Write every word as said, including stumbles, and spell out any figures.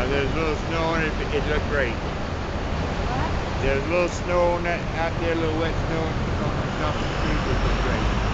there's a little snow on it. It looked great. What? There's a little snow on that out there, a little wet snow on on the top of the trees. It looked great.